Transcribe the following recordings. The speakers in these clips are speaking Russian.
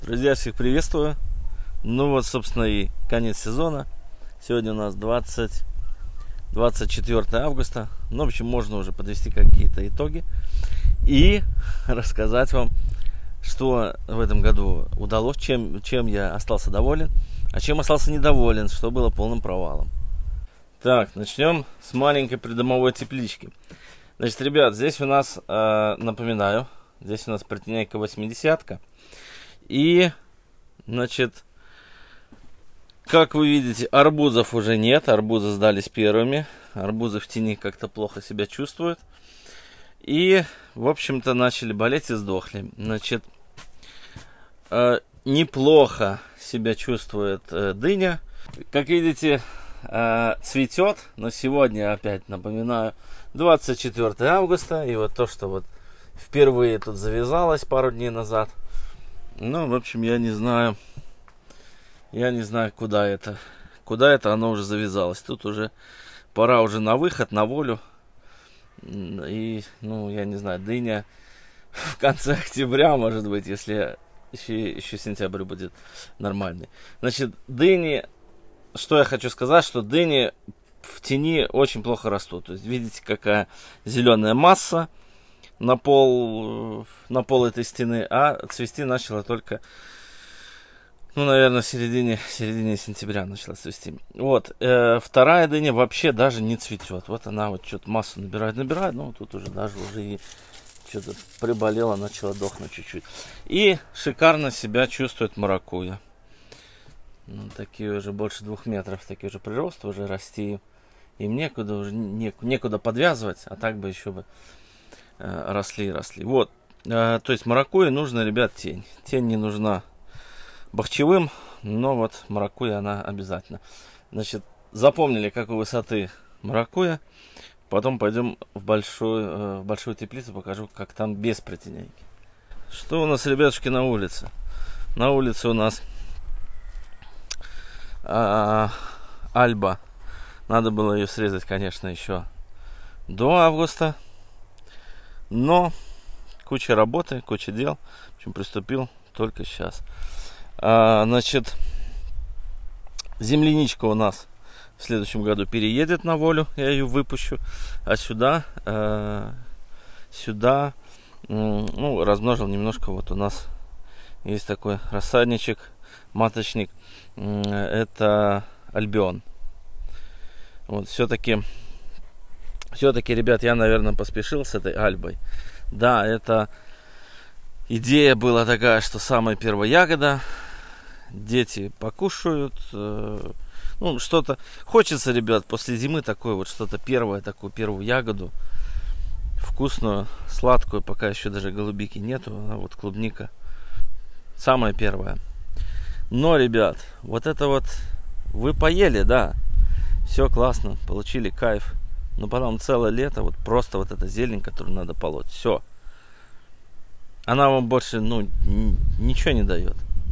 Друзья, всех приветствую. Ну вот, собственно, и конец сезона. Сегодня у нас 24 августа. Ну, в общем, можно уже подвести какие-то итоги и рассказать вам, что в этом году удалось, чем я остался доволен, а чем остался недоволен, что было полным провалом. Так, начнем с маленькой придомовой теплички. Значит, ребят, здесь у нас, напоминаю, здесь у нас Протеняйка 80-ка. И, значит, как вы видите, арбузов уже нет. Арбузы сдались первыми. Арбузы в тени как-то плохо себя чувствуют. И, в общем-то, начали болеть и сдохли. Значит, неплохо себя чувствует дыня. Как видите, цветет. Но сегодня, опять напоминаю, 24 августа. И вот то, что вот впервые тут завязалось пару дней назад. Ну, в общем, я не знаю, куда это оно уже завязалось. Тут уже пора уже на выход, на волю. И, ну, я не знаю, дыня в конце октября, может быть, если еще сентябрь будет нормальный. Значит, дыни, что я хочу сказать, что дыни в тени очень плохо растут. То есть, видите, какая зеленая масса на пол этой стены, а цвести начала только, ну, наверное, в середине сентября начала цвести. Вот, вторая дыня вообще даже не цветет. Вот она вот что-то массу набирает, ну, тут уже даже и что-то приболела, начала дохнуть чуть-чуть. И шикарно себя чувствует маракуйя. Ну, такие уже больше 2 метров, такие уже приросты, уже расти. Им некуда подвязывать, а так бы еще бы росли. Вот, то есть маракуйе нужно, ребят, тень. Тень не нужна бахчевым, но вот маракуйя она обязательно. Значит, запомнили, какой высоты маракуйя. Потом пойдем в большую теплицу, покажу, как там без протеняйки. Что у нас, ребятушки, на улице? На улице у нас альба. Надо было ее срезать, конечно, еще до августа. Но куча работы, куча дел. В общем, приступил только сейчас. Значит, земляничка у нас в следующем году переедет на волю. Я ее выпущу. А сюда, ну, размножил немножко. Вот у нас есть такой рассадничек, маточник. Это альбион. Вот, все-таки, ребят, я, наверное, поспешил с этой альбой. Да, это идея была такая, что самая первая ягода. Дети покушают. Ну, что-то хочется, ребят, после зимы такое вот что-то первое, такую первую ягоду. Вкусную, сладкую, пока еще даже голубики нету. А вот клубника самая первая. Но, ребят, вот это вот вы поели, да. Все классно, получили кайф. Но потом целое лето вот просто вот эта зелень, которую надо полоть. Все. Она вам больше, ну, ничего не дает.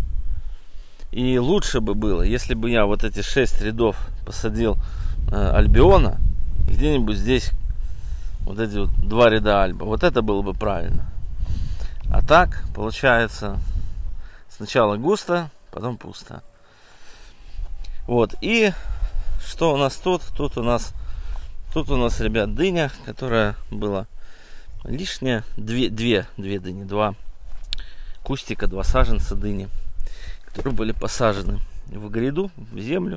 И лучше бы было, если бы я вот эти 6 рядов посадил альбиона, и где-нибудь здесь вот эти вот 2 ряда альба. Вот это было бы правильно. А так, получается, сначала густо, потом пусто. Вот, и что у нас тут? Тут у нас, ребят, дыня, которая была лишняя. Две дыни, 2 кустика, 2 саженца дыни, которые были посажены в гряду, в землю.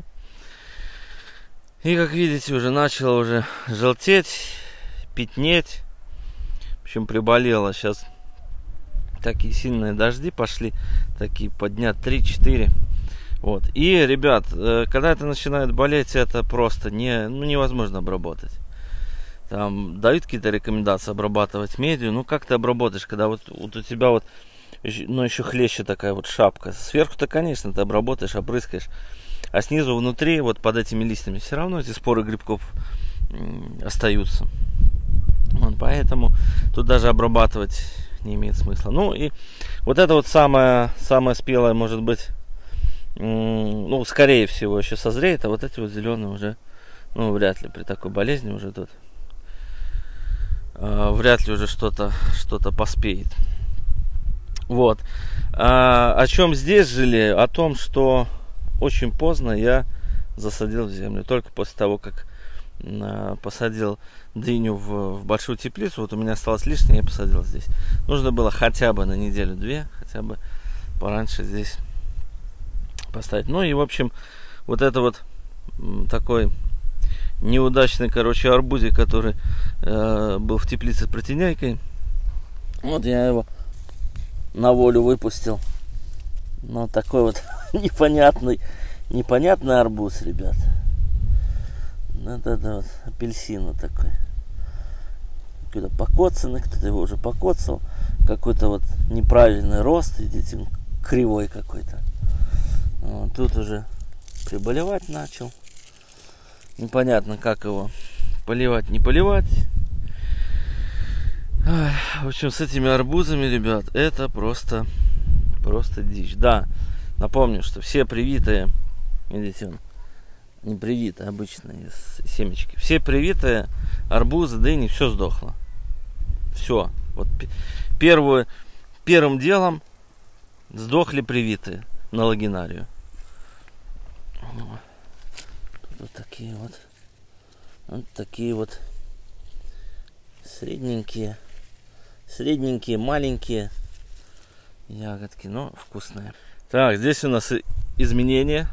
И, как видите, уже начало уже желтеть, пятнеть. В общем, приболело. Сейчас такие сильные дожди пошли, такие по дня 3-4. Вот. И, ребят, когда это начинает болеть, это просто невозможно обработать. Там дают какие-то рекомендации обрабатывать медью. Ну, как ты обработаешь, когда вот у тебя вот, ну, еще хлещет такая вот шапка. Сверху-то, конечно, ты обработаешь, опрыскаешь. А снизу, внутри, вот под этими листьями, все равно эти споры грибков остаются. Вот, поэтому тут даже обрабатывать не имеет смысла. Ну, и вот это вот самое спелое, может быть, ну, скорее всего, еще созреет, а вот эти вот зеленые уже, ну, вряд ли при такой болезни уже тут вряд ли уже что-то поспеет. Вот. О чем здесь жалею? О том, что очень поздно я засадил в землю. Только после того, как посадил дыню в большую теплицу, вот у меня осталось лишнее, я посадил здесь. Нужно было хотя бы на неделю-две, хотя бы пораньше здесь поставить. Ну и, в общем, вот это вот такой неудачный, короче, арбузик, который был в теплице с протеняйкой. Вот я его на волю выпустил. Ну, такой вот непонятный арбуз, ребят. Это вот апельсин вот такой. Какой-то покоцанный, кто-то его уже покоцал. Какой-то вот неправильный рост, видите, кривой какой-то. Вот, тут уже приболевать начал. Непонятно, как его поливать, не поливать. В общем, с этими арбузами, ребят, это просто дичь. Да, напомню, что все привитые, видите, не привитые, обычные семечки, все привитые арбузы, дыни, все сдохло. Все. Вот первым делом сдохли привитые на лагинарию. Вот такие вот средненькие, маленькие ягодки, но вкусные. Так, здесь у нас изменения.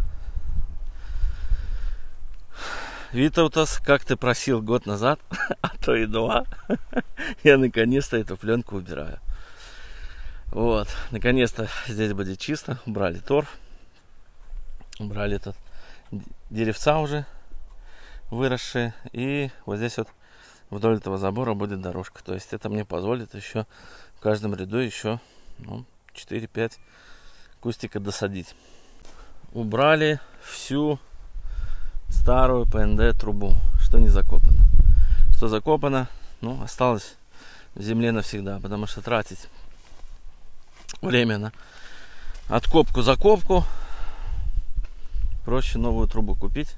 Витаутас, как ты просил год назад, а то и 2, я наконец-то эту пленку убираю. Вот, наконец-то здесь будет чисто. Убрали торф, убрали тут деревца уже выросшие. И вот здесь вот вдоль этого забора будет дорожка. То есть это мне позволит еще в каждом ряду еще 4-5 кустика досадить. Убрали всю старую ПНД трубу, что не закопано. Что закопано, осталось в земле навсегда, потому что тратить время на откопку-закопку проще новую трубу купить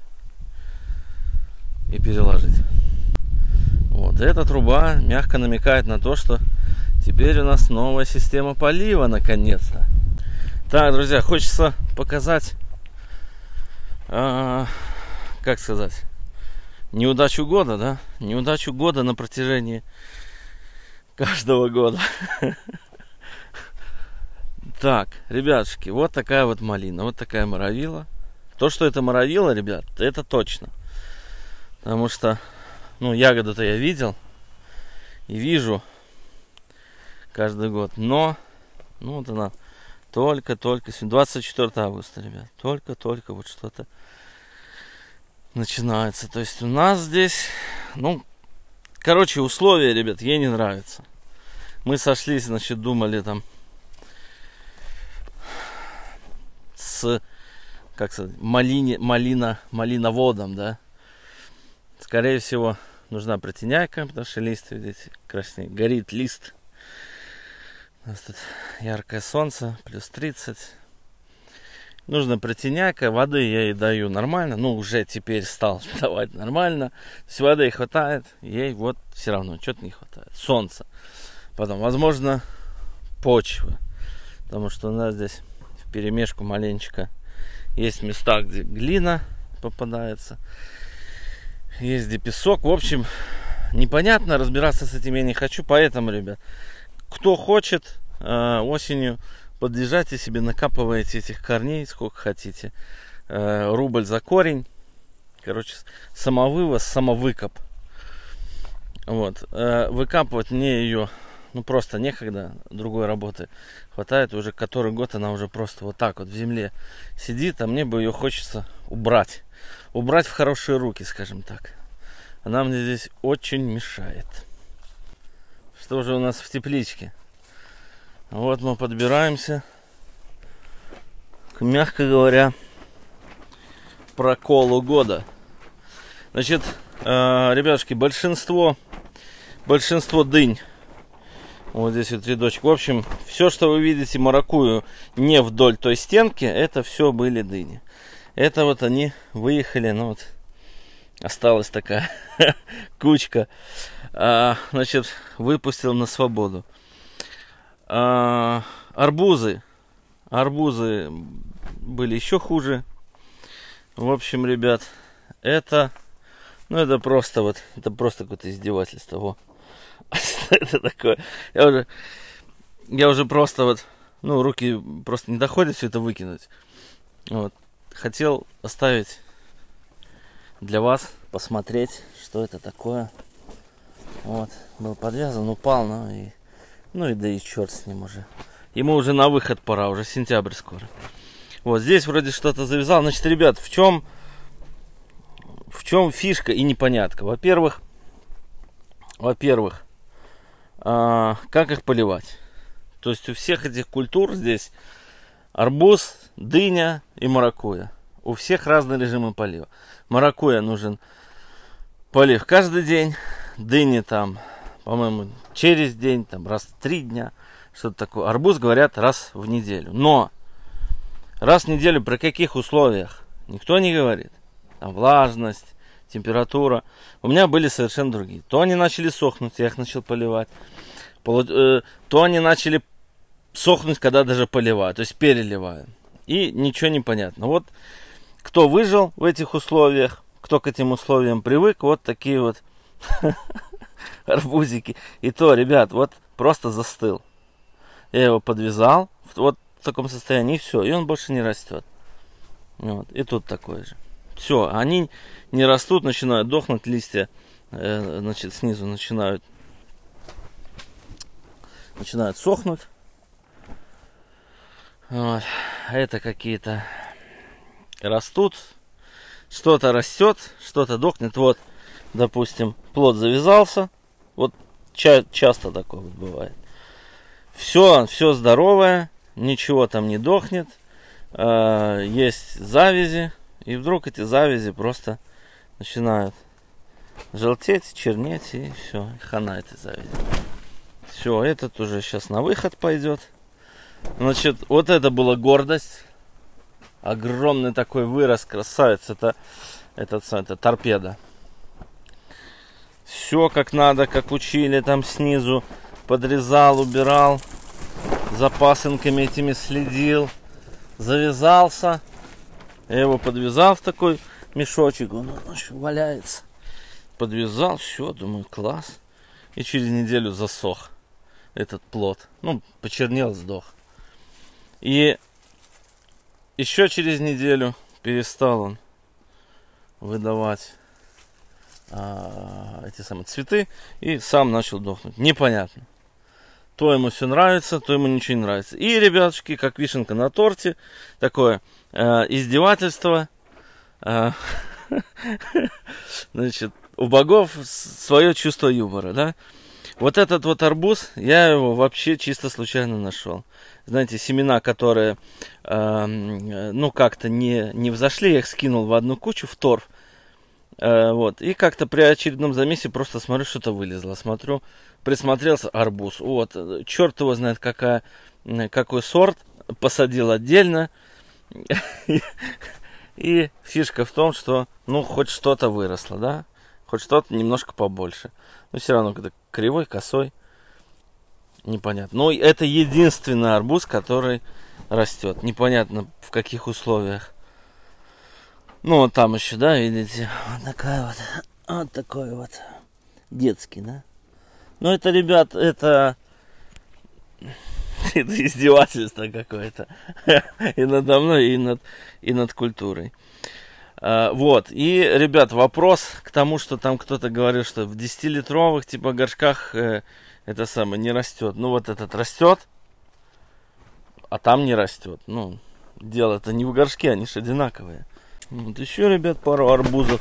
и переложить. Вот эта труба мягко намекает на то, что теперь у нас новая система полива наконец-то. Так, друзья, хочется показать, как сказать, неудачу года, да? Неудачу года на протяжении каждого года. Так, ребятушки, вот такая вот малина, вот такая моровила. То, что это моровила, ребят, это точно. Потому что, ягоду-то я видел и вижу каждый год. Но, вот она, только 24 августа, ребят, только вот что-то начинается. То есть у нас здесь, условия, ребят, ей не нравятся. Мы сошлись, значит, думали там с, как сказать, малиноводом, да. Скорее всего, нужна протеняйка, потому что лист, видите, краснеет, горит лист. У нас тут яркое солнце, плюс 30. Нужна протеняйка, воды я ей даю нормально, уже теперь стал давать нормально. То есть воды хватает, ей вот все равно что-то не хватает. Солнца. Потом, возможно, почвы, потому что у нас здесь вперемешку маленечко есть места, где глина попадается, есть где песок. В общем, непонятно, разбираться с этим я не хочу, поэтому, ребят, кто хочет осенью, подъезжайте себе, накапывайте этих корней сколько хотите. Рубль за корень. Короче, самовывоз, самовыкоп. Вот. Выкапывать мне ее, просто некогда. Другой работы хватает. Уже который год она уже просто вот так вот в земле сидит. А мне бы ее хочется убрать. Убрать в хорошие руки, скажем так. Она мне здесь очень мешает. Что же у нас в тепличке? Вот мы подбираемся к, мягко говоря, проколу года. Значит, ребятушки, большинство дынь. Вот здесь вот рядочек. В общем, все, что вы видите маракую не вдоль той стенки, это все были дыни. Это вот они выехали, осталась такая кучка. Значит, выпустил на свободу. Арбузы были еще хуже. В общем, ребят, это просто вот, это просто какое-то издевательство. Во. Это такое. Я уже просто вот, руки просто не доходят все это выкинуть. Вот. Хотел оставить для вас посмотреть, что это такое. Вот, был подвязан, упал, и да и черт с ним уже. Ему уже на выход пора, уже сентябрь скоро. Вот здесь вроде что-то завязал. Значит, ребят, в чем фишка и непонятка? Во-первых, как их поливать? То есть у всех этих культур здесь арбуз, дыня и маракуйя. У всех разные режимы полива. Маракуйя нужен полив каждый день. Дыни там, по-моему, через день, там раз в 3 дня. Что-то такое. Арбуз, говорят, раз в неделю. Но раз в неделю при каких условиях? Никто не говорит. Там влажность, температура. У меня были совершенно другие. То они начали сохнуть, я их начал поливать. То они начали сохнуть, когда даже поливаю. То есть переливаю. И ничего не понятно. Вот кто выжил в этих условиях, кто к этим условиям привык, вот такие вот арбузики. И то, ребят, вот просто застыл. Я его подвязал, вот в таком состоянии, и все, и он больше не растет. Вот, и тут такой же. Все, они не растут, начинают дохнуть, листья, значит, снизу начинают сохнуть. Вот. Это какие-то растут, что-то растет, что-то дохнет. Вот, допустим, плод завязался, вот часто такое вот бывает. Все здоровое, ничего там не дохнет, есть завязи, и вдруг эти завязи просто начинают желтеть, чернеть, и все, хана этой завязи. Все, этот уже сейчас на выход пойдет. Значит, вот это была гордость, огромный такой вырос, красавец, это торпеда. Все как надо, как учили, там снизу подрезал, убирал, за пасынками этими следил, завязался. Я его подвязал в такой мешочек, он еще валяется. Подвязал, все, думаю, класс. И через неделю засох этот плод. Почернел, сдох. И еще через неделю перестал он выдавать эти самые цветы и сам начал дохнуть. Непонятно. То ему все нравится, то ему ничего не нравится. И, ребятушки, как вишенка на торте, такое издевательство. Значит, у богов свое чувство юмора, да? Вот этот вот арбуз, я его вообще чисто случайно нашел. Знаете, семена, которые, как-то не взошли, я их скинул в одну кучу, в торф. Вот, и как-то при очередном замесе просто смотрю, что-то вылезло. Смотрю, присмотрелся, арбуз. Вот, черт его знает, какой сорт. Посадил отдельно. И фишка в том, что, хоть что-то выросло, да? Хоть что-то немножко побольше. Но все равно, когда кривой, косой, непонятно. Но это единственный арбуз, который растет. Непонятно, в каких условиях. Вот там еще, да, видите, вот такой вот детский, да. Но это, ребят, это издевательство какое-то и надо мной, и над культурой. Вот, и, ребят, вопрос к тому, что там кто-то говорил, что в 10-литровых типа горшках это самое не растет. Вот этот растет, а там не растет. Дело-то не в горшке, они же одинаковые. Вот еще, ребят, пару арбузов.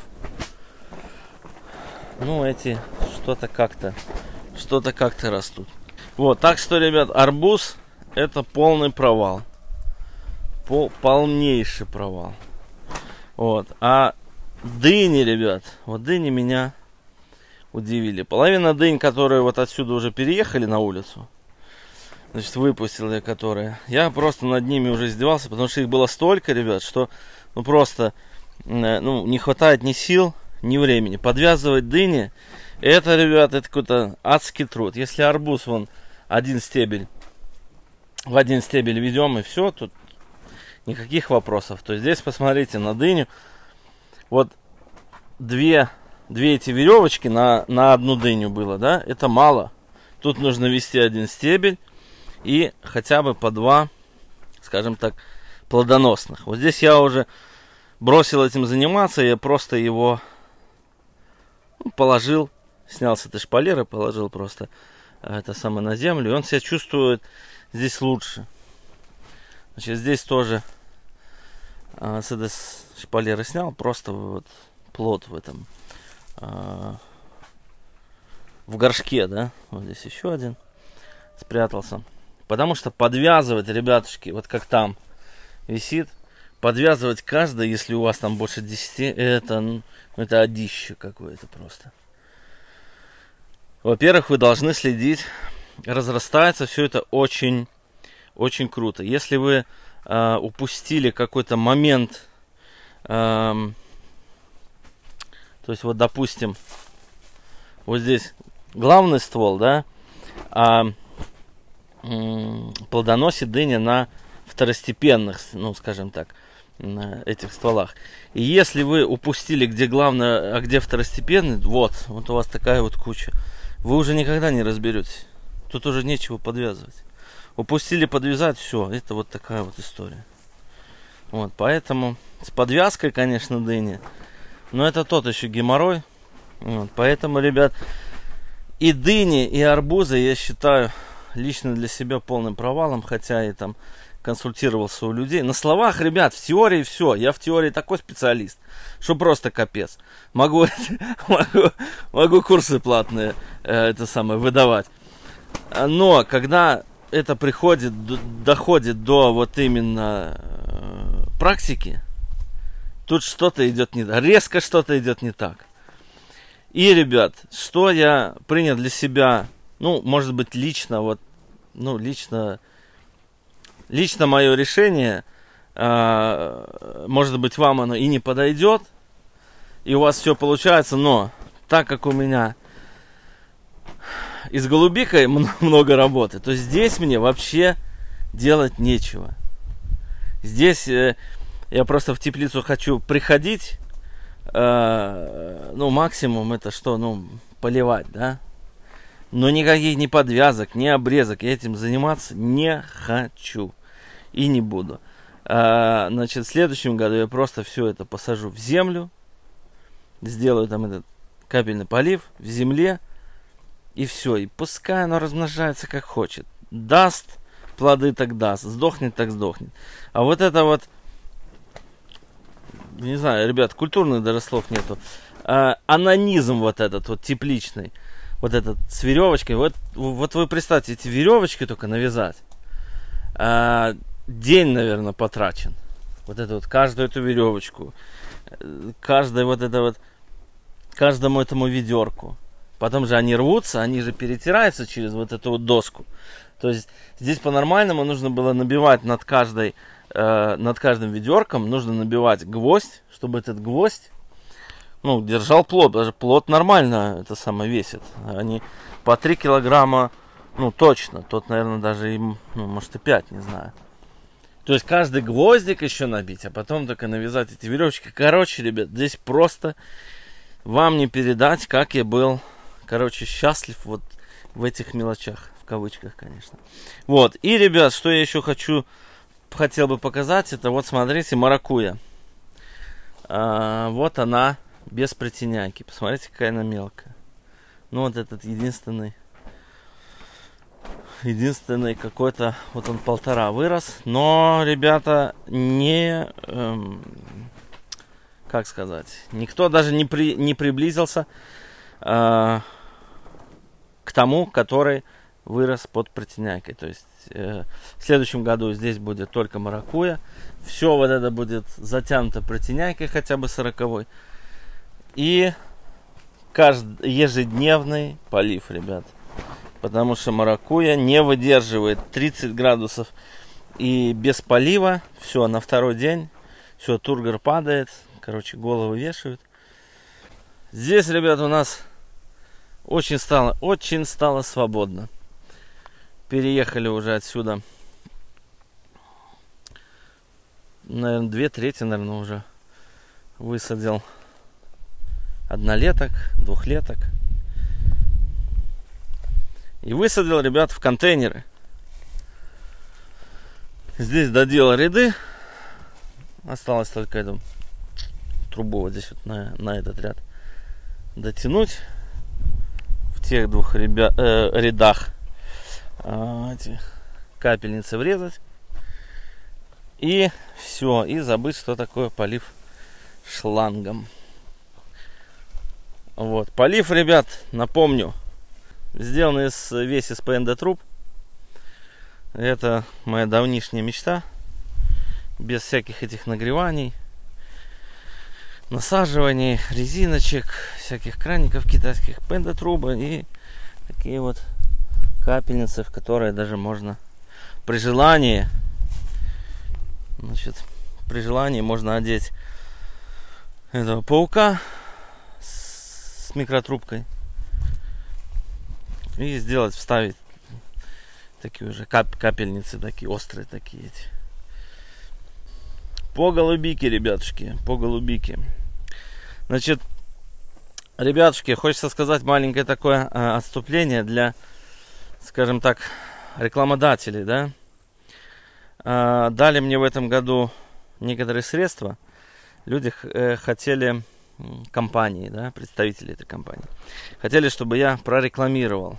Эти что-то как-то растут. Вот, так что, ребят, арбуз это полный провал. Полнейший провал. Вот, а дыни, ребят, вот дыни меня удивили. Половина дынь, которые вот отсюда уже переехали на улицу, значит, выпустил я которые. Я просто над ними уже издевался, потому что их было столько, ребят, что просто не хватает ни сил, ни времени. Подвязывать дыни, это, ребят, это какой-то адский труд. Если арбуз, один стебель в один стебель ведем, и все, тут никаких вопросов. То есть здесь посмотрите на дыню. Вот две эти веревочки на одну дыню было, да? Это мало. Тут нужно вести один стебель и хотя бы по 2, скажем так, плодоносных. Вот здесь я уже бросил этим заниматься, я просто его положил, снял с этой шпалеры, положил просто это самое на землю, и он себя чувствует здесь лучше. Значит, здесь тоже с этой шпалеры снял, просто вот плод в этом, в горшке, да, вот здесь еще один спрятался. Потому что подвязывать, ребятушки, вот как там висит, подвязывать каждый, если у вас там больше 10, это одище какое-то просто. Во-первых, вы должны следить, разрастается все это очень, очень круто. Если вы упустили какой-то момент, то есть вот, допустим, вот здесь главный ствол, да, плодоносит дыня на второстепенных, ну, скажем так, на этих стволах. И если вы упустили, где главное, а где второстепенный, вот у вас такая вот куча, вы уже никогда не разберетесь. Тут уже нечего подвязывать. Упустили подвязать, все, это вот такая вот история. Вот, поэтому с подвязкой, конечно, дыни, но это тот еще геморрой. Вот, поэтому, ребят, и дыни, и арбузы я считаю лично для себя полным провалом, хотя и там консультировался у людей. На словах, ребят, в теории все. Я в теории такой специалист, что просто капец. Могу курсы платные это самое выдавать. Но когда это доходит до вот именно практики, тут что-то идет не так. Резко что-то идет не так. И, ребят, что я принял для себя, ну, может быть, лично, вот, ну, лично мое решение, может быть, вам оно и не подойдет, и у вас все получается, но так как у меня и с голубикой много работы, то здесь мне вообще делать нечего. Здесь я просто в теплицу хочу приходить, ну, максимум это что, ну, поливать, да. Но никаких ни подвязок, ни обрезок я этим заниматься не хочу. И не буду. Значит, в следующем году я просто все это посажу в землю. Сделаю там этот капельный полив в земле. И все. И пускай оно размножается как хочет. Даст плоды, так даст. Сдохнет, так сдохнет. А вот это вот, не знаю, ребят, культурных даже слов нету. Анонизм вот этот вот тепличный. Вот этот с веревочкой. Вот вы представьте, эти веревочки только навязать. День, наверное, потрачен. Вот это вот, каждую эту веревочку. Каждому этому ведерку. Потом же они рвутся, они же перетираются через вот эту вот доску. То есть здесь по-нормальному нужно было набивать над каждым ведерком, нужно набивать гвоздь, чтобы этот гвоздь, ну, держал плод. Даже плод нормально это самое весит. Они по 3 килограмма, ну, точно. Тот, наверное, даже и, ну, может, и 5, не знаю. То есть каждый гвоздик еще набить, а потом только навязать эти веревочки. Короче, ребят, здесь просто вам не передать, как я был, короче, счастлив вот в этих мелочах, в кавычках, конечно. Вот, и, ребят, что я еще хотел бы показать, это вот, смотрите, маракуйя. Вот она без притеняйки. Посмотрите, какая она мелкая. Ну, вот этот единственный какой-то, вот он 1,5 вырос. Но, ребята, как сказать, никто даже не приблизился к тому, который вырос под притеняйкой. То есть в следующем году здесь будет только маракуйя. Все вот это будет затянуто притеняйкой, хотя бы 40-й. И ежедневный полив, ребят. Потому что маракуйя не выдерживает 30 градусов. И без полива, все, на второй день, все, тургор падает. Короче, головы вешают. Здесь, ребят, у нас очень стало свободно. Переехали уже отсюда наверное, 2/3, наверное, уже высадил. Однолеток, двухлеток. И высадил, ребят, в контейнеры. Здесь доделал ряды. Осталось только эту трубу вот здесь вот на этот ряд дотянуть. В тех двух рядах эти капельницы врезать. И все. И забыть, что такое полив шлангом. Вот. Полив, ребят, напомню, сделан весь из ПНД труб. Это моя давнишняя мечта. Без всяких этих нагреваний, насаживаний, резиночек, всяких краников китайских, ПНД трубы и такие вот капельницы, в которые даже можно при желании, значит, при желании можно одеть этого паука с микротрубкой и сделать, вставить такие уже капельницы, такие острые, такие эти. По голубике, ребятушки, по голубике. Значит, ребятушки, хочется сказать маленькое такое отступление для, скажем так, рекламодателей, да. Дали мне в этом году некоторые средства. Люди хотели, компании, да, представители этой компании, хотели, чтобы я прорекламировал.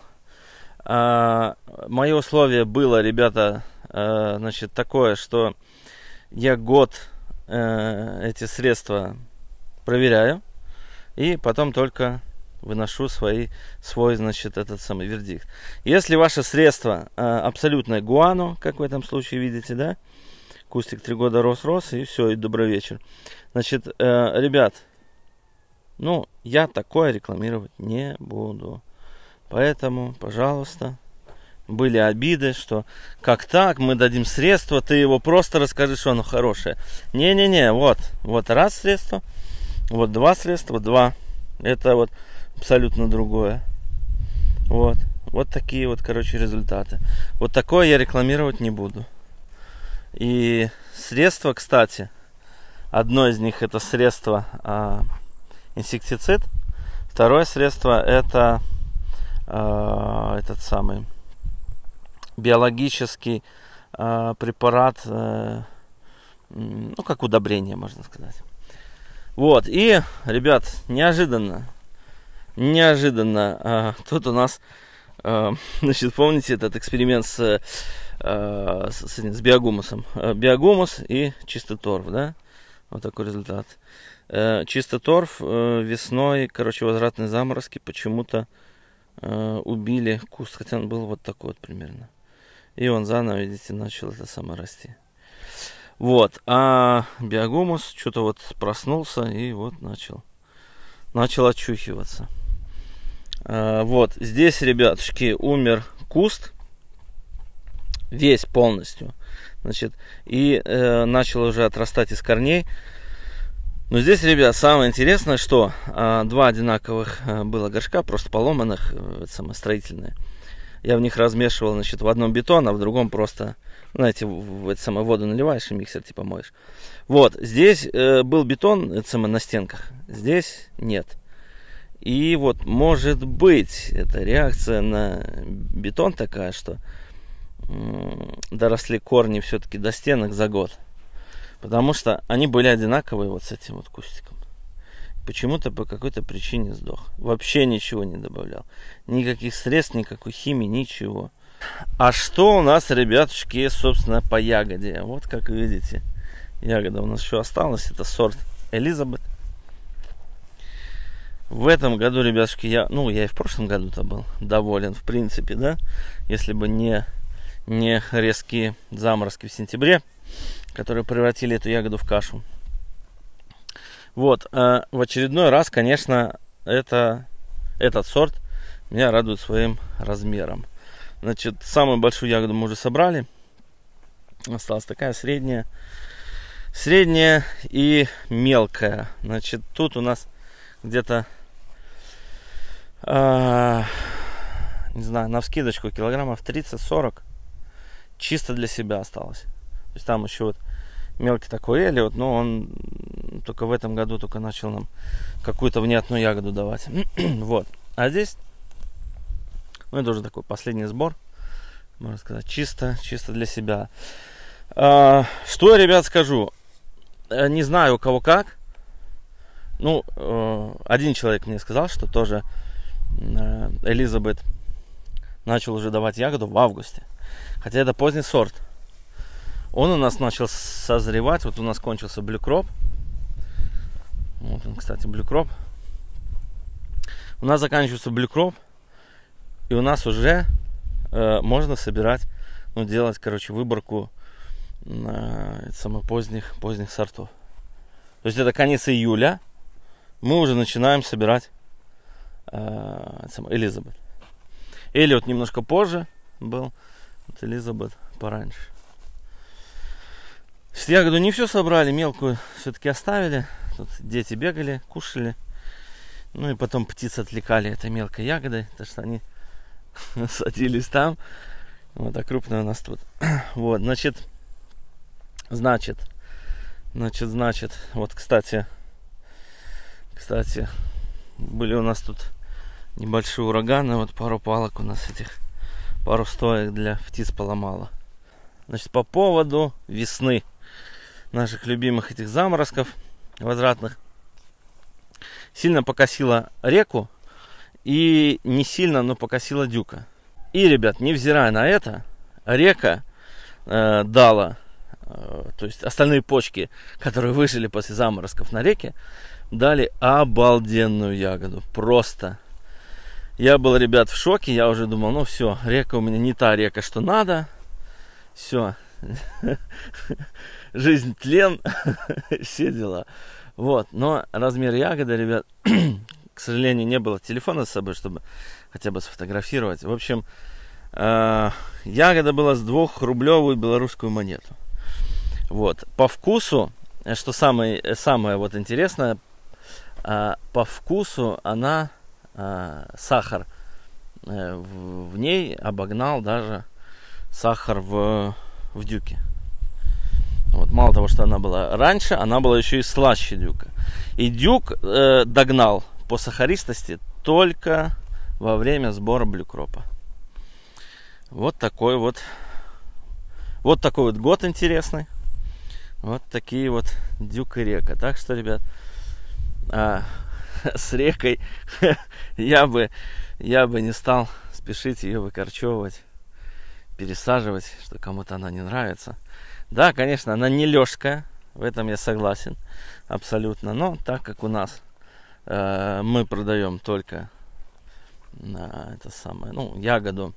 Мое условие было, ребята, значит, такое, что я год эти средства проверяю и потом только выношу свой, значит, этот самый вердикт. Если ваше средство абсолютное гуано, как в этом случае видите, да, кустик 3 года рос, и все, и добрый вечер. Значит, ребят, ну, я такое рекламировать не буду. Поэтому, пожалуйста, были обиды, что как так, мы дадим средства, ты его просто расскажи, что оно хорошее. Не-не-не, вот раз средство, вот два средства, два. Это вот абсолютно другое. Вот такие вот, короче, результаты. Вот такое я рекламировать не буду. И средства, кстати, одно из них это средство инсектицид, второе средство это этот самый биологический препарат, ну, как удобрение, можно сказать. Вот, и, ребят, неожиданно, тут у нас, значит, помните этот эксперимент с биогумусом? Биогумус и чистый торф, да? Вот такой результат. Чистый торф весной, короче, возвратные заморозки почему-то убили куст, хотя он был вот такой вот примерно. И он заново, видите, начал это само расти. Вот. А биогумус что-то вот проснулся и вот начал очухиваться. Вот. Здесь, ребятушки, умер куст. Весь полностью. Значит, и начал уже отрастать из корней. Но здесь, ребят, самое интересное, что два одинаковых было горшка, просто поломанных, самостроительные. Я в них размешивал, значит, в одном бетон, а в другом просто, знаете, в это самое воду наливаешь и миксер типа моешь. Вот, здесь был бетон, это самое, на стенках, здесь нет. И вот, может быть, это реакция на бетон такая, что доросли корни все-таки до стенок за год. Потому что они были одинаковые вот с этим вот кустиком. Почему-то по какой-то причине сдох. Вообще ничего не добавлял. Никаких средств, никакой химии, ничего. А что у нас, ребятушки, собственно, по ягоде? Вот как видите, ягода у нас еще осталась. Это сорт Элизабет. В этом году, ребятушки, я и в прошлом году-то был доволен, в принципе, да. Если бы не резкие заморозки в сентябре, которые превратили эту ягоду в кашу. Вот, в очередной раз, конечно, этот сорт меня радует своим размером. Значит, самую большую ягоду мы уже собрали. Осталась такая средняя и мелкая. Значит, тут у нас где-то, не знаю, навскидочку килограммов 30-40 чисто для себя осталось. То есть там еще вот мелкий такой Элиот, но он только в этом году только начал нам какую-то внятную ягоду давать. Вот. А здесь, ну, это уже такой последний сбор, можно сказать, чисто для себя. Что я, ребят, скажу? Не знаю, у кого как. Ну, один человек мне сказал, что тоже Элизабет начал уже давать ягоду в августе. Хотя это поздний сорт. Он у нас начал созревать. Вот у нас кончился Blue Crop. Вот он, кстати, Blue Crop. У нас заканчивается Blue Crop. И у нас уже можно собирать, ну, делать, короче, выборку самых поздних сортов. То есть это конец июля. Мы уже начинаем собирать Элизабет. Элиот немножко позже был. Вот Элизабет пораньше. Ягоду не все собрали, мелкую все-таки оставили. Тут дети бегали, кушали. Ну и потом птицы отвлекали этой мелкой ягодой, потому что они садились там. Вот, а крупная у нас тут. Вот, значит, вот, кстати, были у нас тут небольшие ураганы, вот пару палок у нас этих, пару стоек для птиц поломало. Значит, по поводу весны наших любимых этих заморозков возвратных. Сильно покосила реку и не сильно, но покосила дюка. И, ребят, невзирая на это, река дала, то есть остальные почки, которые выжили после заморозков на реке, дали обалденную ягоду. Просто. Я был, ребят, в шоке. Я уже думал, ну все, река у меня не та река, что надо. Все. Жизнь тлен. Все дела. Вот. Но размер ягоды, ребят, к сожалению, не было телефона с собой, чтобы хотя бы сфотографировать. В общем, ягода была с 2-рублевую белорусскую монету. Вот. По вкусу, что самое вот интересное, по вкусу она, сахар в ней обогнал даже сахар в дюке. Вот, мало того, что она была раньше, она была еще и слаще дюка. И дюк догнал по сахаристости только во время сбора блюкропа. Вот такой вот год интересный. Вот такие вот дюк и река. Так что, ребят, с рекой я бы не стал спешить ее выкорчевывать, пересаживать, что кому-то она не нравится. Да, конечно, она не лёжская, в этом я согласен абсолютно. Но так как у нас мы продаем только ягоду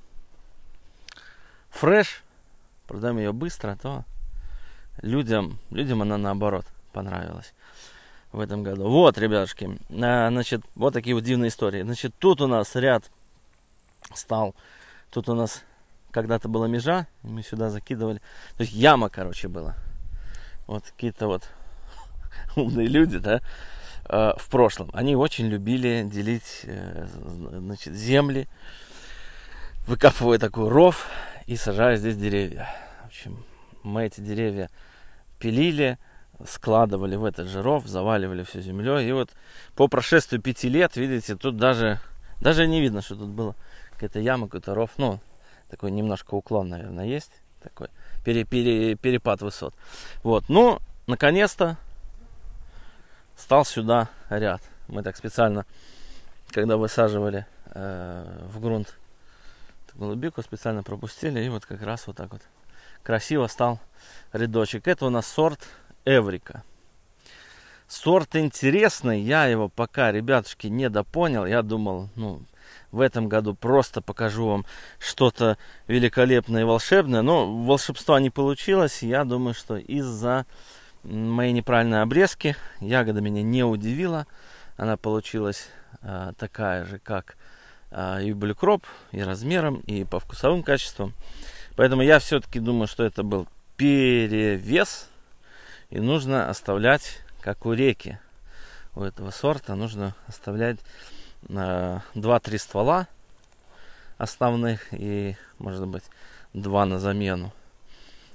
фреш, продаем ее быстро, то людям она наоборот понравилась в этом году. Вот, ребятушки, значит, вот такие вот дивные истории. Значит, тут у нас ряд стал, тут у нас когда-то была межа, мы сюда закидывали, то есть яма, короче, была. Вот какие-то вот умные люди, да, в прошлом, они очень любили делить, значит, земли, выкапывая такой ров и сажая здесь деревья. В общем, мы эти деревья пилили, складывали в этот же ров, заваливали все землей. И вот по прошествию 5 лет, видите, тут даже не видно, что тут была какая-то яма, какой-то ров. Ну, такой немножко уклон, наверное, есть. Такой перепад высот. Вот, ну, наконец-то стал сюда ряд. Мы так специально, когда высаживали в грунт голубику, специально пропустили. И вот как раз вот так вот красиво стал рядочек. Это у нас сорт Эврика. Сорт интересный. Я его пока, ребятушки, не допонял. Я думал, в этом году просто покажу вам что-то великолепное и волшебное. Но волшебства не получилось. Я думаю, что из-за моей неправильной обрезки ягода меня не удивила. Она получилась такая же, как и блюкроп, и размером, и по вкусовым качествам. Поэтому я все-таки думаю, что это был перевес. И нужно оставлять, как у реки, у этого сорта, нужно оставлять 2-3 ствола основных и, может быть, 2 на замену.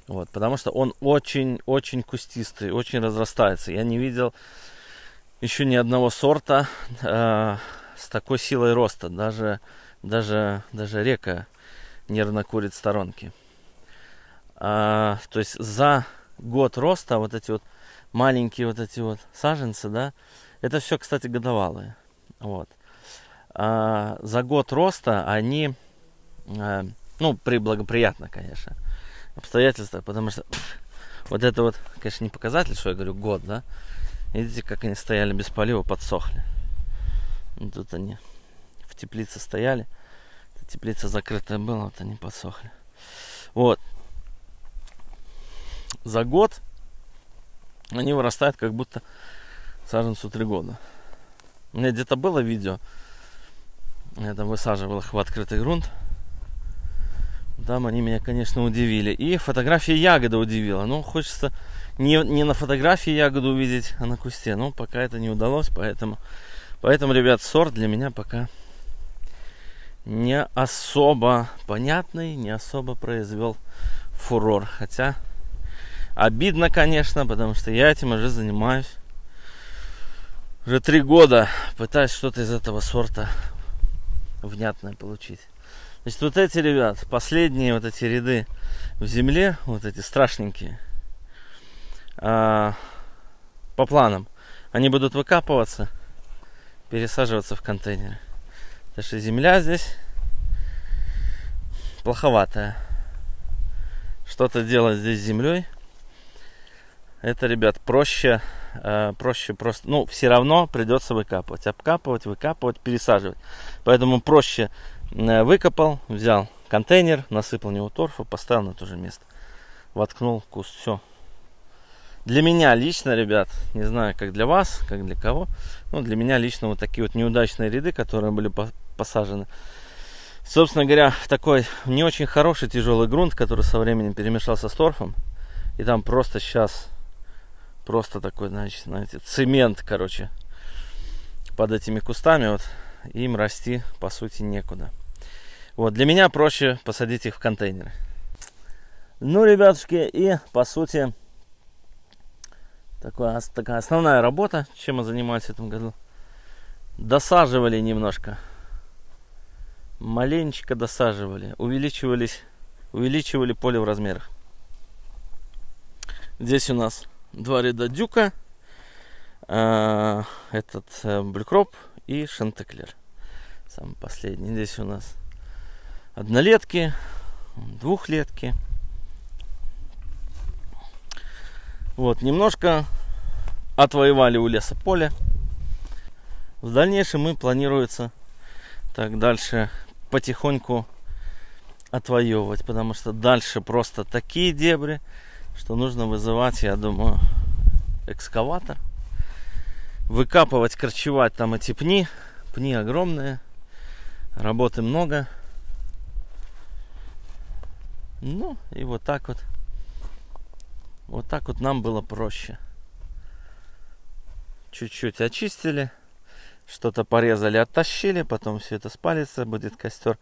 Вот, потому что он очень кустистый, очень разрастается. Я не видел еще ни одного сорта с такой силой роста. Даже река нервно курит сторонки. То есть за год роста вот эти вот маленькие вот эти вот саженцы, да, это все, кстати, годовалые. Вот. За год роста они, ну, при благоприятных, конечно, обстоятельствах, потому что вот это вот, конечно, не показатель, что я говорю год, да. Видите, как они стояли без полива, подсохли. Вот тут они в теплице стояли. Теплица закрытая была, вот они подсохли. Вот. За год они вырастают, как будто саженцу 3 года. У меня где-то было видео. Я там высаживал их в открытый грунт. Там они меня, конечно, удивили. И фотография ягоды удивила. Ну, хочется не на фотографии ягоду увидеть, а на кусте. Но пока это не удалось, поэтому, ребят, сорт для меня пока не особо понятный, не особо произвел фурор. Хотя обидно, конечно, потому что я этим уже занимаюсь. Уже 3 года пытаюсь что-то из этого сорта внятное получить. Значит, вот эти, ребят, последние вот эти ряды в земле, вот эти страшненькие, по планам, они будут выкапываться, пересаживаться в контейнеры. Потому что земля здесь плоховатая. Что-то делать здесь с землей, это, ребят, проще просто, ну, все равно придется выкапывать, обкапывать, выкапывать, пересаживать. Поэтому проще выкопал, взял контейнер, насыпал в него торфа, поставил на то же место, воткнул куст, все. Для меня лично, ребят, не знаю, как для вас, как для кого, но для меня лично вот такие вот неудачные ряды, которые были посажены, собственно говоря, в такой не очень хороший тяжелый грунт, который со временем перемешался с торфом, и там просто сейчас просто такой, значит, знаете, цемент, короче, под этими кустами, вот, им расти, по сути, некуда. Вот, для меня проще посадить их в контейнеры. Ну, ребятушки, и, по сути, такая основная работа, чем мы занимались в этом году. Досаживали немножко. Маленечко досаживали. Увеличивали поле в размерах. Здесь у нас 2 ряда дюка, этот блюкроп и шантеклер. Самый последний. Здесь у нас однолетки, двухлетки. Вот, немножко отвоевали у леса поле. В дальнейшем мы планируется так дальше потихоньку отвоевывать, потому что дальше просто такие дебри, что нужно вызывать, я думаю, экскаватор, выкапывать, корчевать там эти пни. Пни огромные, работы много. Ну и вот так вот нам было проще. Чуть-чуть очистили, что-то порезали, оттащили, потом все это спалится, будет костер.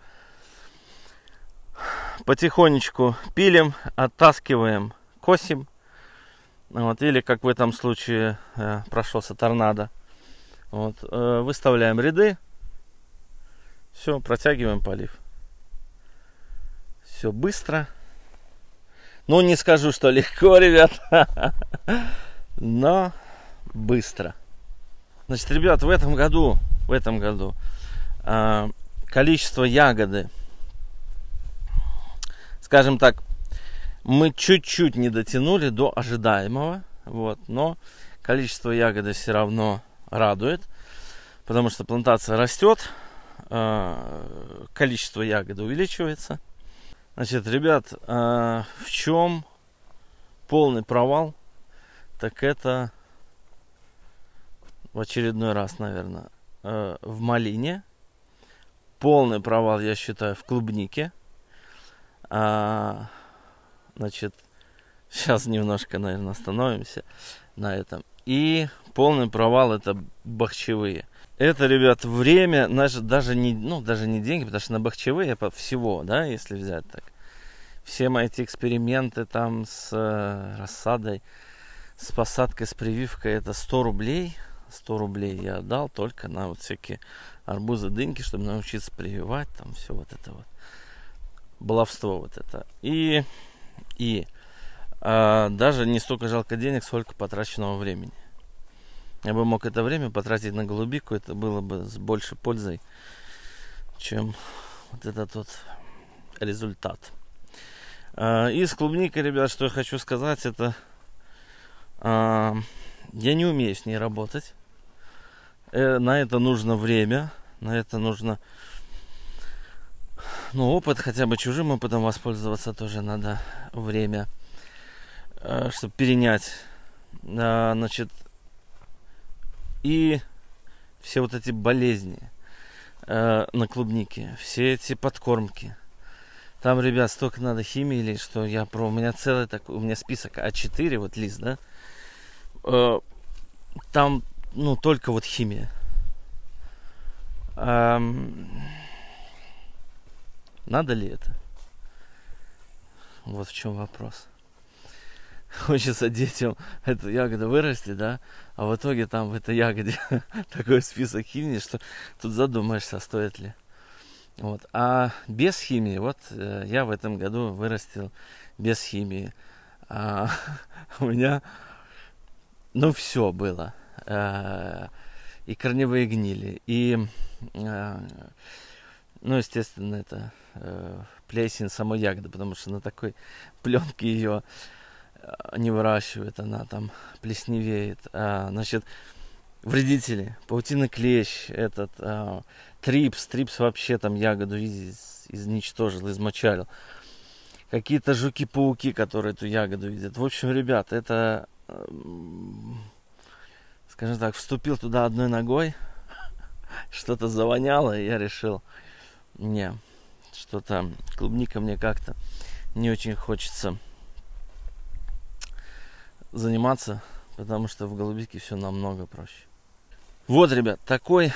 Потихонечку пилим, оттаскиваем, косим. Вот, или как в этом случае прошелся торнадо. Вот, выставляем ряды. Все, протягиваем полив. Все быстро. Ну, не скажу, что легко, ребят. Но быстро. Значит, ребят, в этом году количество ягоды, скажем так, мы чуть-чуть не дотянули до ожидаемого. Вот, но количество ягоды все равно радует, потому что плантация растет, количество ягоды увеличивается. Значит, ребят, в чем полный провал, так это в очередной раз, наверное, в малине. Полный провал, я считаю, в клубнике. Значит, сейчас немножко, наверное, остановимся на этом. И полный провал — это бахчевые. Это, ребят, время, даже не деньги, потому что на бахчевые всего, да, если взять так, все мои эти эксперименты там с рассадой, с посадкой, с прививкой, это 100 рублей. 100 рублей я отдал только на вот всякие арбузы, дыньки, чтобы научиться прививать, там все вот это вот. Баловство вот это. И даже не столько жалко денег, сколько потраченного времени. Я бы мог это время потратить на голубику, это было бы с большей пользой, чем вот этот вот результат. И с клубникой, ребят, что я хочу сказать, это я не умею с ней работать. На это нужно время, на это нужно опыт, хотя бы чужим опытом воспользоваться тоже надо время, чтобы перенять. Значит, и все вот эти болезни на клубнике, все эти подкормки. Там, ребят, столько надо химии лить, что у меня целый такой, у меня список А4, вот лист, да. Там, только вот химия. Надо ли это? Вот в чем вопрос. Хочется детям эту ягоду вырастить, да, а в итоге там в этой ягоде такой список химии, что тут задумаешься, стоит ли. Вот. А без химии, вот я в этом году вырастил без химии. У меня, все было. И корневые гнили, и, естественно, это плесень самой ягоды, потому что на такой пленке ее не выращивают, она там плесневеет. Значит, вредители, паутинный клещ, трипс вообще там ягоду изничтожил, измочалил. Какие-то жуки-пауки, которые эту ягоду видят. В общем, ребят, это, скажем так, вступил туда одной ногой, что-то завоняло, и я решил, что-то клубника мне как-то не очень хочется заниматься, потому что в голубике все намного проще. Вот, ребят, такой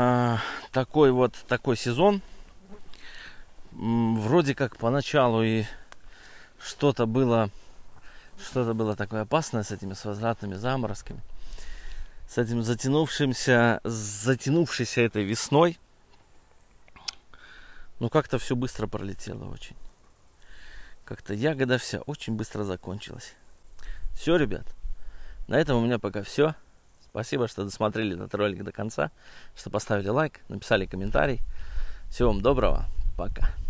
сезон. Вроде как поначалу и что-то было такое опасное с этими возвратными заморозками, с этим затянувшейся этой весной. Но как-то все быстро пролетело очень. Как-то ягода вся очень быстро закончилась. Все, ребят, на этом у меня пока все. Спасибо, что досмотрели этот ролик до конца, что поставили лайк, написали комментарий. Всего вам доброго, пока.